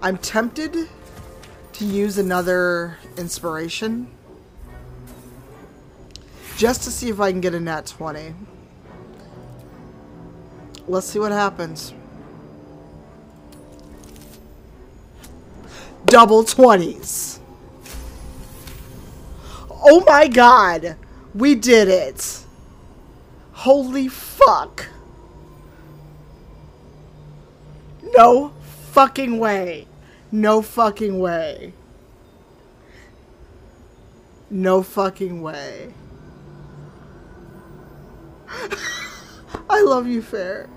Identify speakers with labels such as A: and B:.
A: I'm tempted to use another inspiration. Just to see if I can get a nat 20. Let's see what happens. Double 20s. Oh my god. We did it. Holy fuck. No fucking way. No fucking way. No fucking way. I love you, Fair.